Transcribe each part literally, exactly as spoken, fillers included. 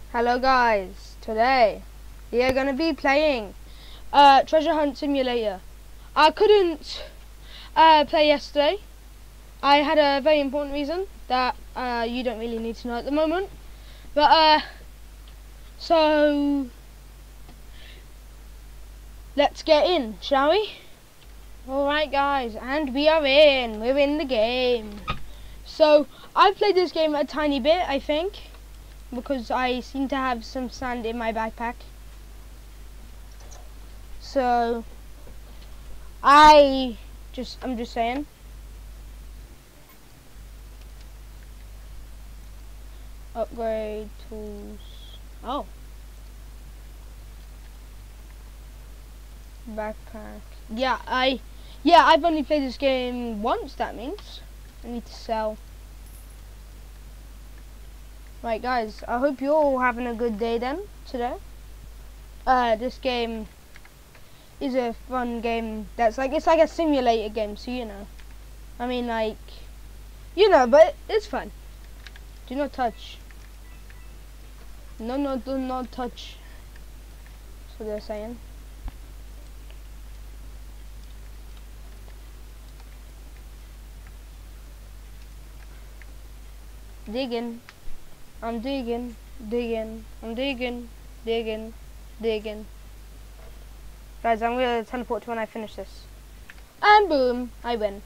Hello guys, today we are gonna be playing uh, Treasure Hunt Simulator. I couldn't uh, play yesterday. I had a very important reason that uh, you don't really need to know at the moment. But uh, so let's get in, shall we? Alright guys, and we are in. We're in the game. So I've played this game a tiny bit, I think, because I seem to have some sand in my backpack. So I just I'm just saying. Upgrade tools. Oh. Backpack. Yeah, I yeah, I've only played this game once, that means. I need to sell. Right guys, I hope you're all having a good day then today. Uh this game is a fun game that's like it's like a simulator game, so you know. I mean like you know, but it's fun. Do not touch. No no do not touch. That's what they're saying. Digging. I'm digging, digging, I'm digging, digging, digging. Guys, I'm gonna teleport to when I finish this. And boom, I win.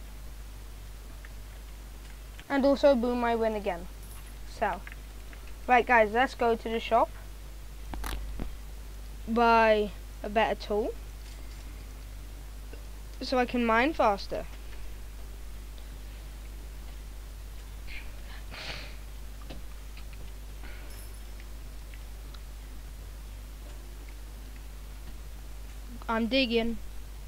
And also boom, I win again. So, right guys, let's go to the shop. Buy a better tool. So I can mine faster. I'm digging.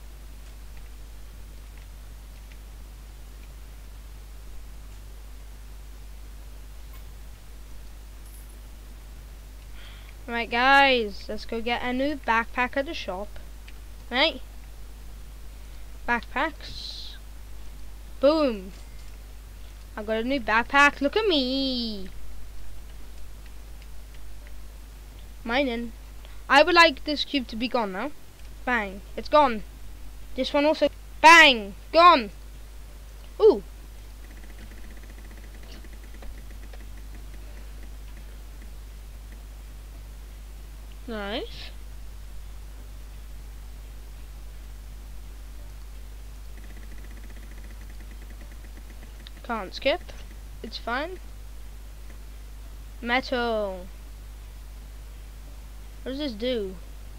Right guys, let's go get a new backpack at the shop. Right? Backpacks. Boom. I got a new backpack. Look at me. Mining. I would like this cube to be gone now. Bang. It's gone. This one also. Bang. Gone. Ooh. Nice. Can't skip. It's fine. Metal. What does this do?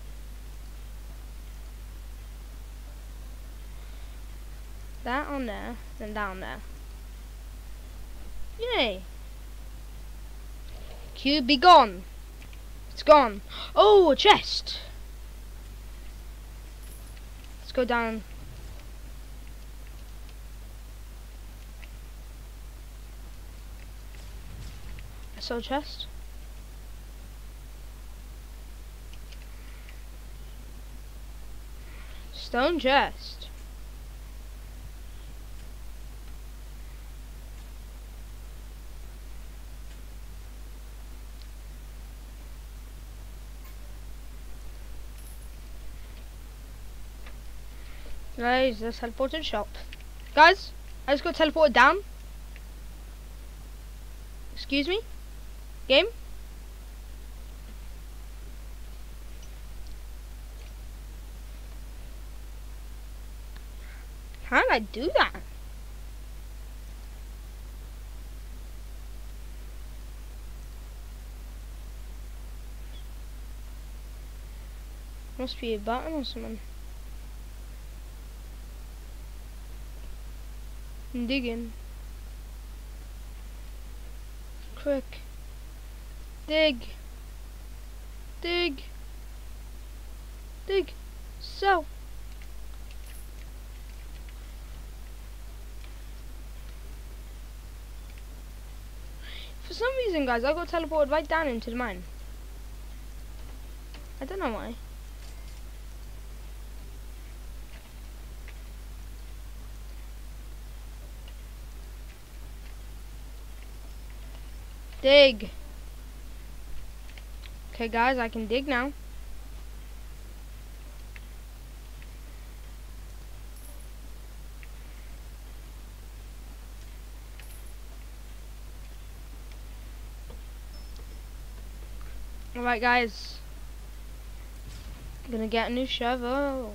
That on there, then down there. Yay! Cube be gone. It's gone. Oh, a chest. Let's go down. I saw a chest. Stone chest. Guys, let's teleport to the shop. Guys, I just got teleported down. Excuse me? Game? How did I do that? Must be a button or something. I'm digging. Quick. Dig. Dig. Dig. So. For some reason, guys, I got teleported right down into the mine. I don't know why. Dig. Okay, guys, I can dig now. Alright, guys. I'm gonna get a new shovel.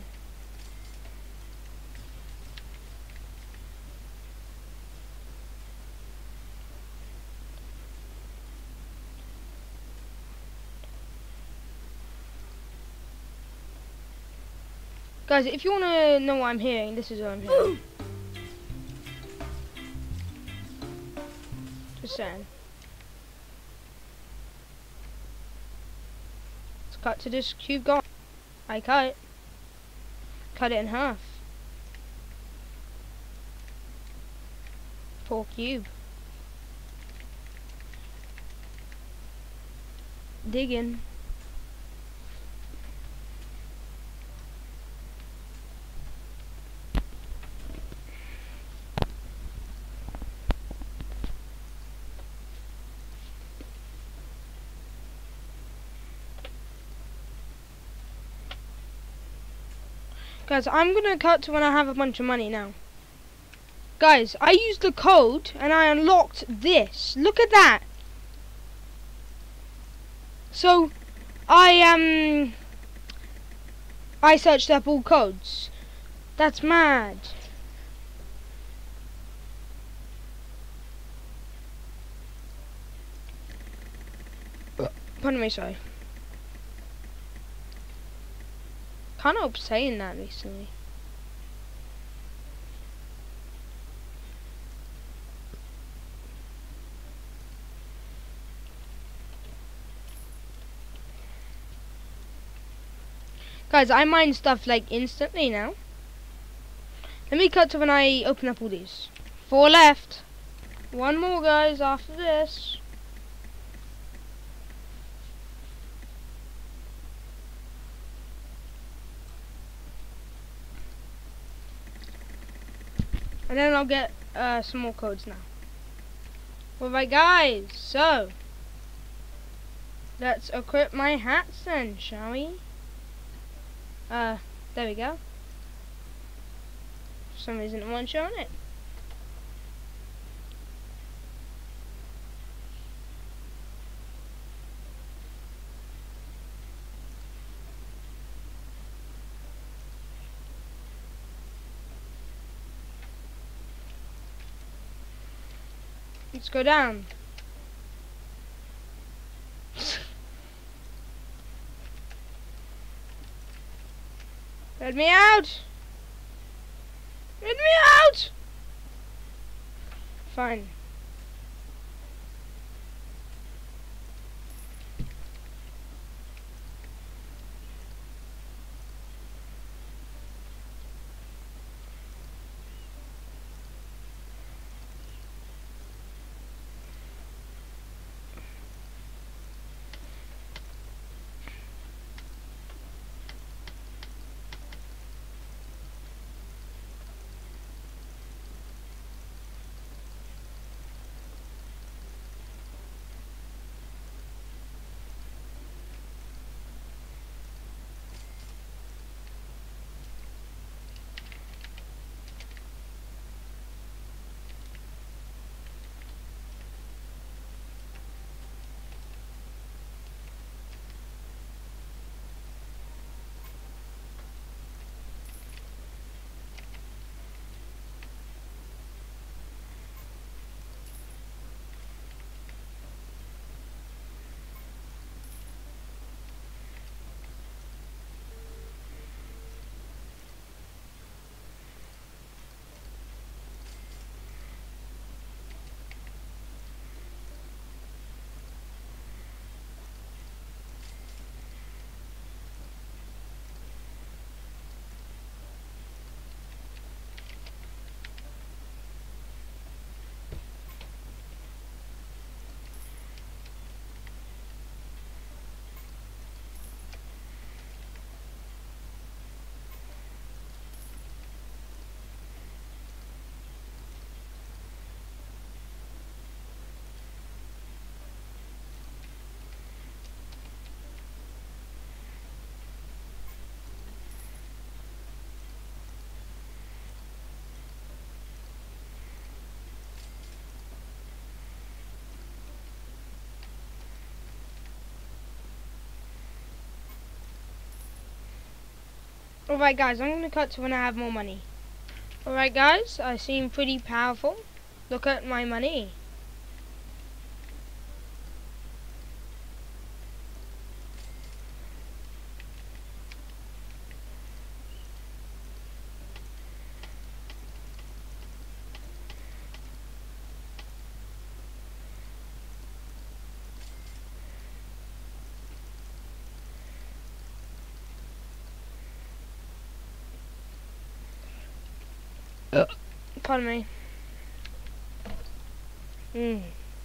Guys, if you want to know what I'm hearing, this is what I'm hearing. Just saying. Let's cut to this cube gone. I cut it. Cut it in half. Poor cube. Digging. Guys, I'm gonna cut to when I have a bunch of money now. Guys, I used the code and I unlocked this. Look at that. So, I um, I searched up all codes. That's mad. Pardon me, sorry. Can't help saying that recently. Guys, I mine stuff like instantly now. Let me cut to when I open up all these. Four left. One more, guys, after this. And then I'll get uh, some more codes now. Alright, guys, so let's equip my hats then, shall we? Uh, there we go. For some reason it wasn't showing it. Let's go down. Let me out! Let me out! Fine. Alright guys, I'm gonna cut to when I have more money. Alright guys, I seem pretty powerful. Look at my money. Uh. Pardon me. Mm.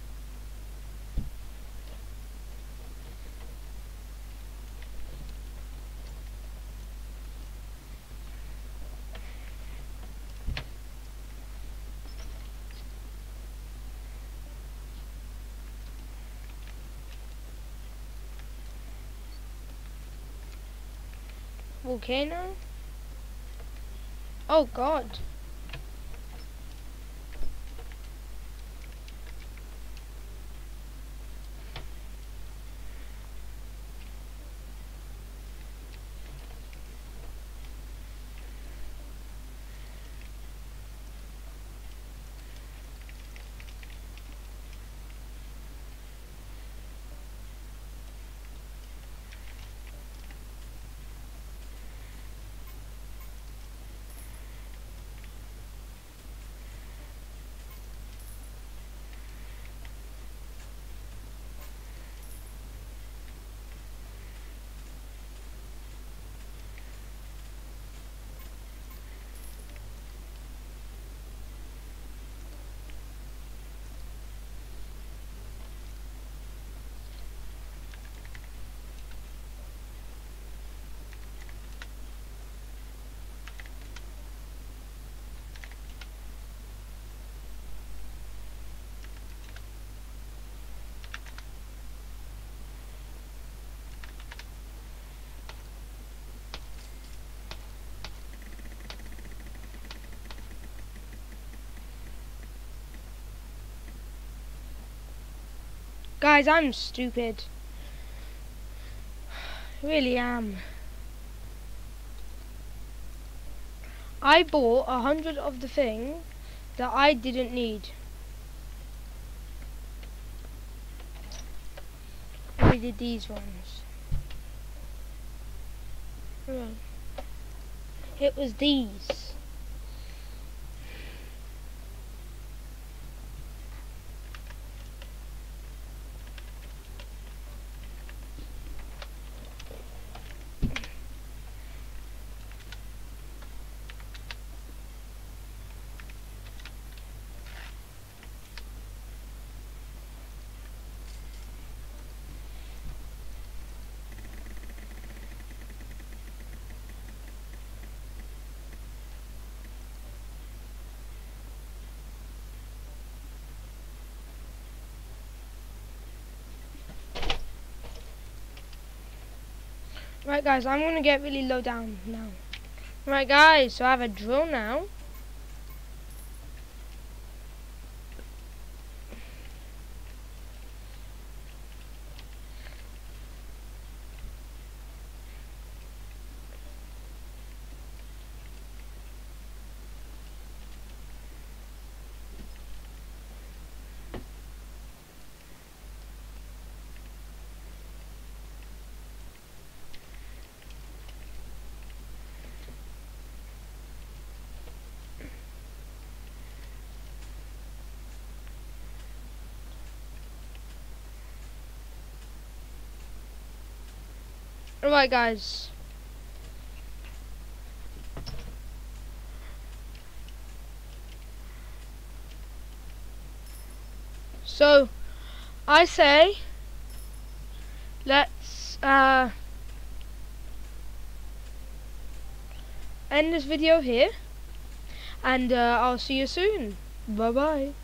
Volcano? Oh god. Guys, I'm stupid. I really am. I bought a hundred of the thing that I didn't need. And we did these ones. Right. It was these. Right guys, I'm gonna get really low down now. Right guys, so I have a drill now. Alright guys. So I say let's uh end this video here, and uh, I'll see you soon. Bye bye.